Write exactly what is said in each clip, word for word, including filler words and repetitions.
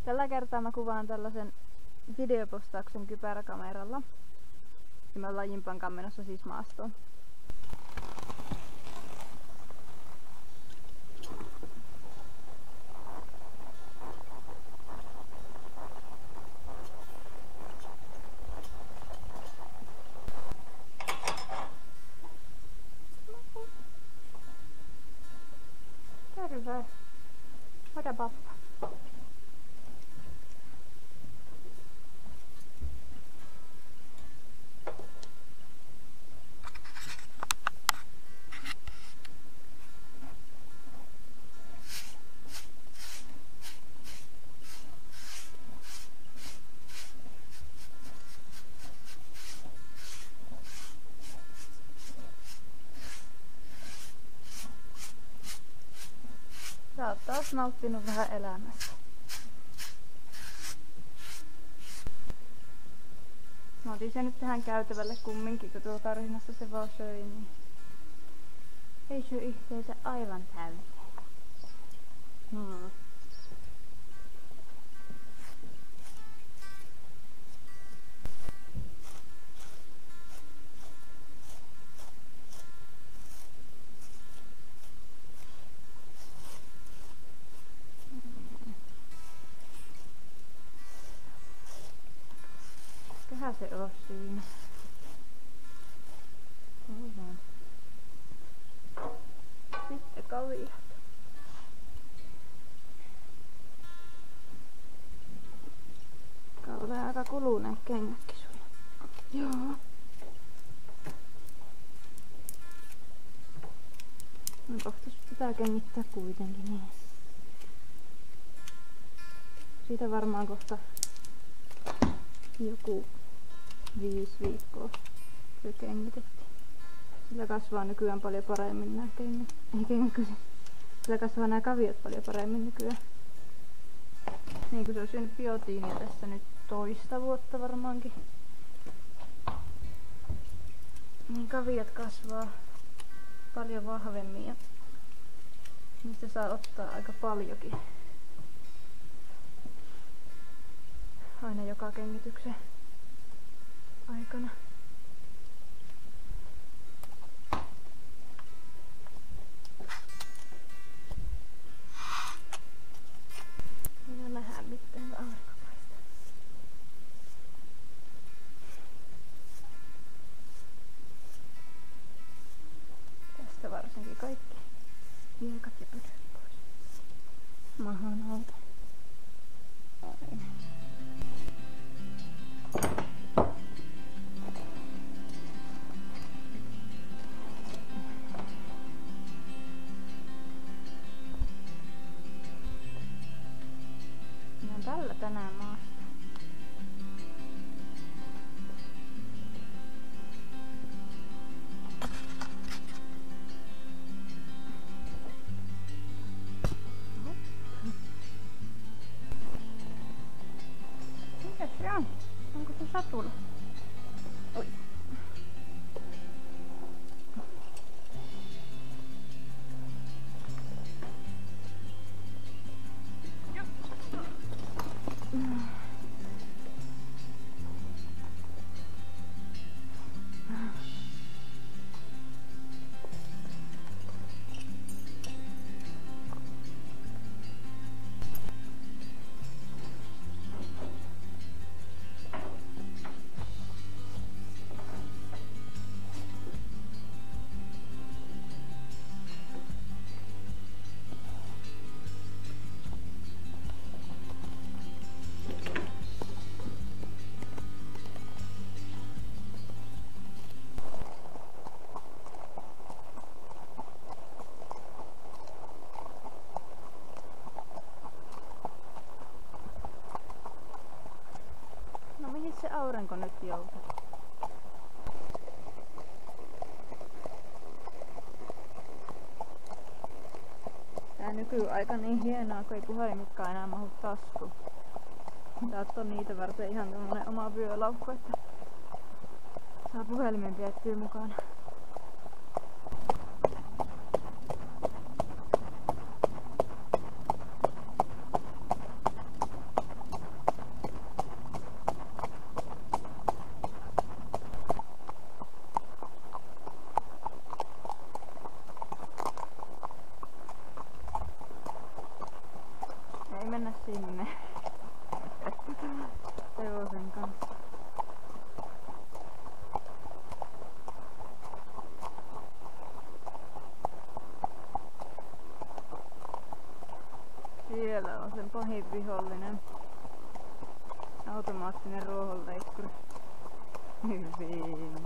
Tällä kertaa mä kuvaan tällaisen videopostauksen kypäräkameralla. Ja me ollaan Jimpan menossa siis maastoon. Terve! Mitä pappa? Sä oot taas nauttinut vähän elämästä. Mä otin sen nyt tähän käytävälle kumminkin, kun tuolla karhinassa se vaan söi, niin ei syö yhteensä aivan täyteen. Hmm. Mikähän se on siinä? Hyvä. Sitten kaviot. Kauhean aika kuluneet kengätkin sulla. Joo. No kohta pitää kengittää kuitenkin niin. Siitä varmaan kohta joku viisi viikkoa se kengitettiin. Sillä kasvaa nykyään paljon paremmin nämä kengät. Ei kengät, sillä kasvaa nämä kaviot paljon paremmin nykyään. Niin kuin se on syönyt biotiinia tässä nyt toista vuotta varmaankin. Niin kaviot kasvaa paljon vahvemmin ja niistä saa ottaa aika paljonkin. Aina joka kengityksen aikana. Minä nähdään mitään, kun aurinko paistaa. Tästä varsinkin kaikki hiekat ja pölyt pois. Mahan alta. Tällä tänään maasta. Mikä se on? Onko se satula? Oi. Se aurinko nyt joutuu. Tää nykyaika niin hienoa, kun ei puhelimitkaan enää mahu taskuun. Tää on niitä varten ihan tämmönen oma vyölaukku, että saa puhelimen piettyä mukana. mennä sinne hevosen kanssa. Siellä on sen pahin vihollinen. Automaattinen ruohonleikkuri. Hyvin.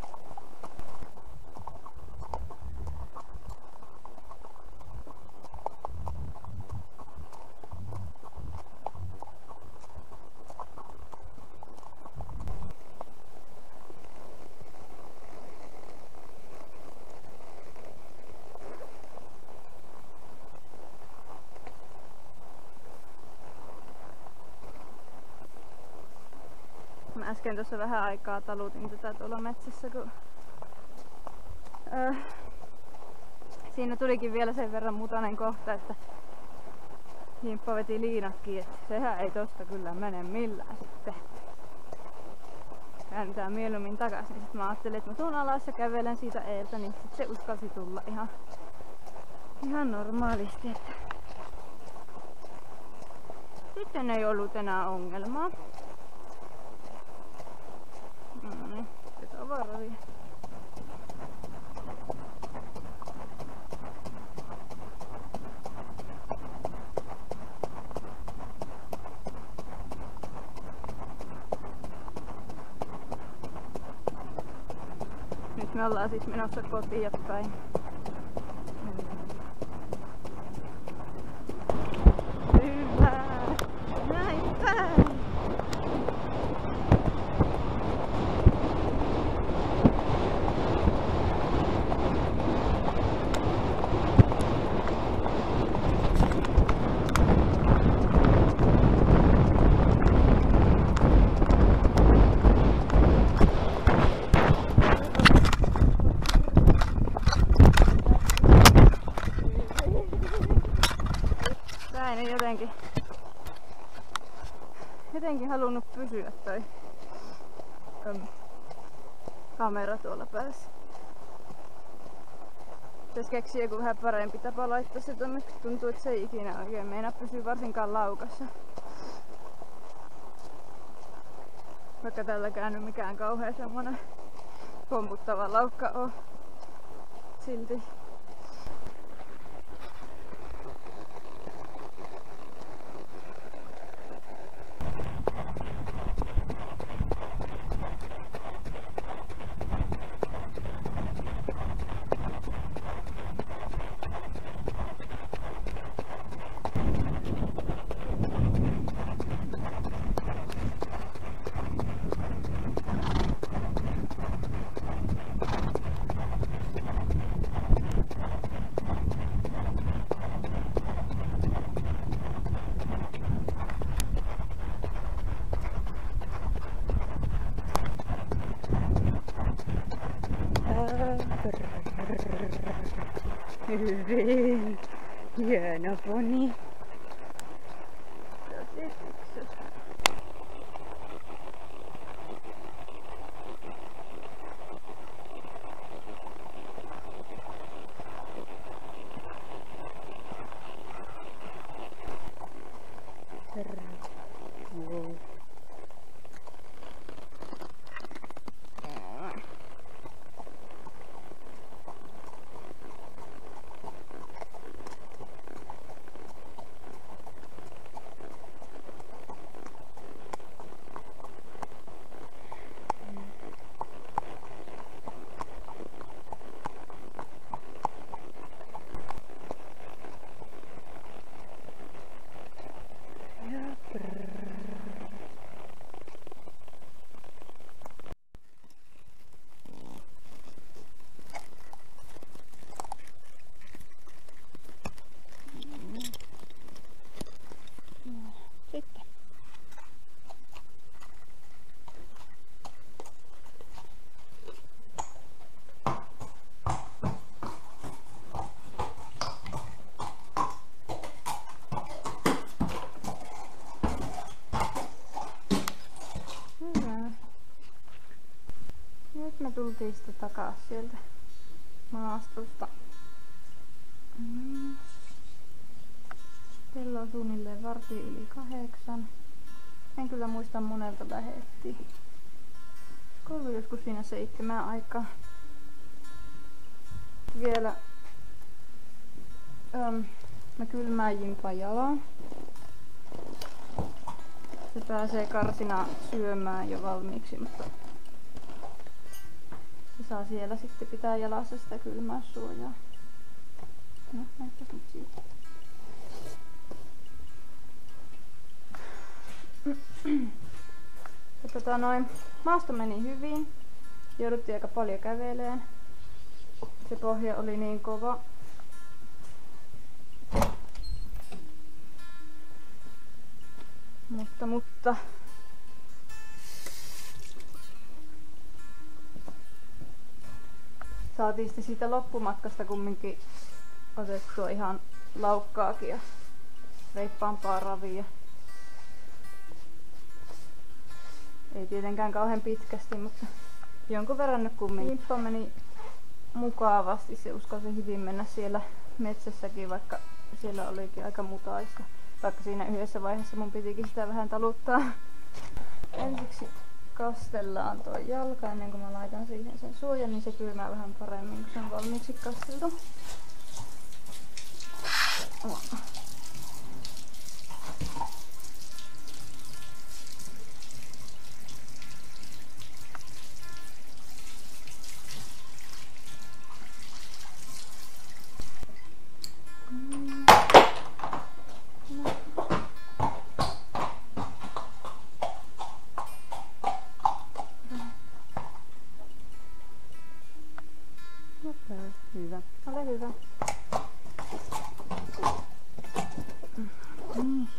Mä äsken tuossa vähän aikaa talutin tätä tuolla metsässä, kun öö, siinä tulikin vielä sen verran mutainen kohta, että himppa veti liinat kiinni. Sehän ei tosta kyllä mene millään sitten. Käännetään mieluummin takaisin. Sitten mä ajattelin, että mä tuun alas ja kävelen siitä eeltä, niin sitten se uskalsi tulla ihan, ihan normaalisti. Että sitten ei ollut enää ongelmaa. No niin, se on varoja. Nyt me ollaan siis menossa kotiin päin. Hyvä! Näin päin! Tää ei jotenkin, jotenkin halunnut pysyä toi kamera tuolla päässä. Pitäis keksiä joku vähän parempi tapa laittaa se tonne, tuntuu, että se ei ikinä oikein meinaa pysyä varsinkaan laukassa. Vaikka tälläkään nyt mikään kauhean semmonen pomputtava laukka on silti. Hyvin. Hieno poni. Tosi fiksu. Wow. Sitten. Hyvä. Nyt me tultiin sitten takas sieltä maastosta. Mm. Kello on suunnilleen vartin yli kahdeksan. En kyllä muista monelta lähetti. Koulu joskus siinä seitsemän aikaa. Vielä öm, mä kylmään Jimpan jalan. Se pääsee karsina syömään jo valmiiksi, mutta se saa siellä sitten pitää jalassa sitä kylmää suojaa. No, näyttäis nyt siitä. Ja tota noin, maasto meni hyvin. Jouduttiin aika paljon käveleen. Se pohja oli niin kova. Mutta, mutta saatiin sitten siitä loppumatkasta kumminkin otettua ihan laukkaakin ja reippaampaa ravia. Ei tietenkään kauhean pitkästi, mutta jonkun verran nyt kumminkin. Jimppa meni mukavasti, se uskalsi hyvin mennä siellä metsässäkin, vaikka siellä olikin aika mutaista. Vaikka siinä yhdessä vaiheessa mun pitikin sitä vähän taluttaa. Ensiksi kastellaan tuo jalka ennen kuin mä laitan siihen sen suojan, niin se kylmää vähän paremmin, kun se on valmiiksi kasteltu. Hyvä. Ole hyvä. Mm.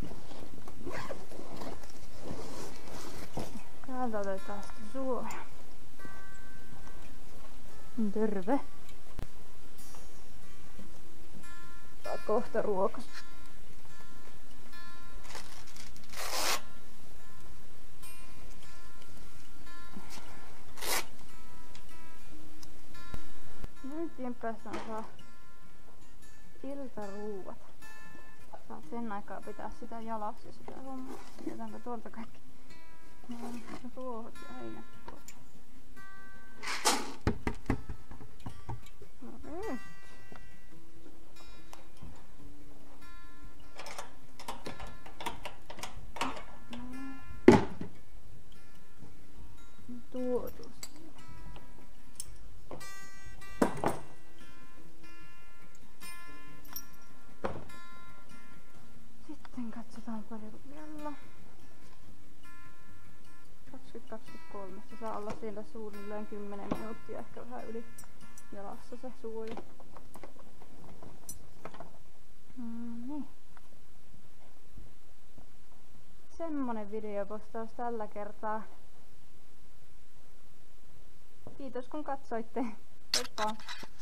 Täältä otetaan sitten suoja. Terve. Saat kohta ruokas. Nyt Jimppässä saa iltaruuat. Saat sen aikaa pitää sitä jalassa sitä hommaa. Jätänkö tuolta kaikki ruohot ja heinät pois. No nyt. Tuo tuosta. Sitten katsotaan paljonko kello. kaksikymmentä kaksikymmentäkolme. Se saa olla siellä suunnilleen kymmenen minuuttia, ehkä vähän yli jalassa se suoja. Mm, niin. Semmonen videopostaus tällä kertaa. Kiitos kun katsoitte. Heippa!